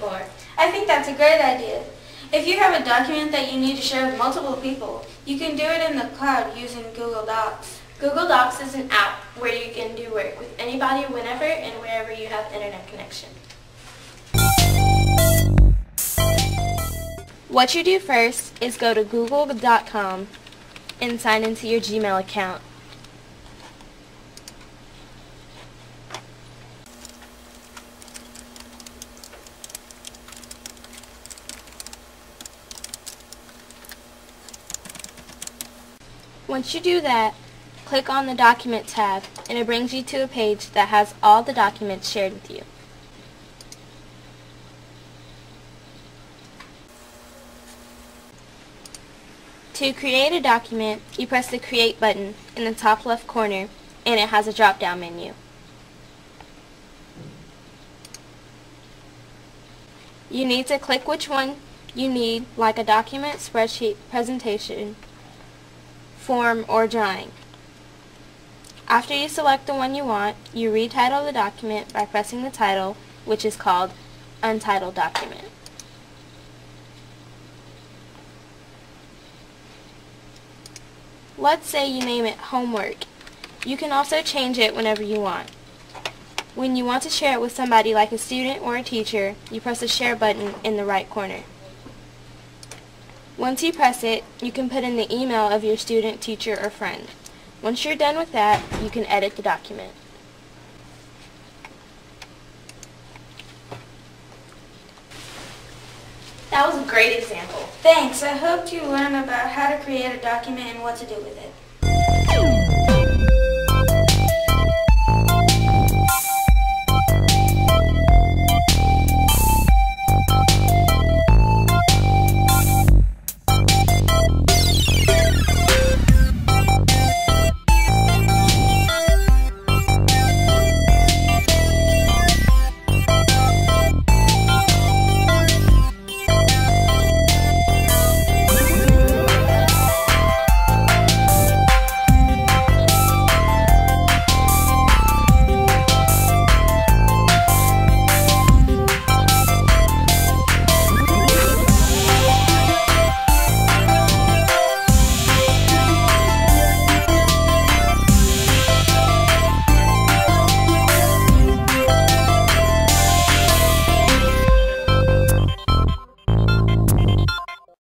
more. I think that's a great idea. If you have a document that you need to share with multiple people, you can do it in the cloud using Google Docs. Google Docs is an app where you can do work with anybody, whenever, and wherever you have internet connection. What you do first is go to google.com and sign into your Gmail account. Once you do that, click on the Document tab and it brings you to a page that has all the documents shared with you. To create a document, you press the Create button in the top left corner and it has a drop-down menu. You need to click which one you need, like a document, spreadsheet, presentation, form, or drawing. After you select the one you want, you retitle the document by pressing the title, which is called Untitled Document. Let's say you name it Homework. You can also change it whenever you want. When you want to share it with somebody like a student or a teacher, you press the Share button in the right corner. Once you press it, you can put in the email of your student, teacher, or friend. Once you're done with that, you can edit the document. That was a great example. Thanks. I hoped you learned about how to create a document and what to do with it.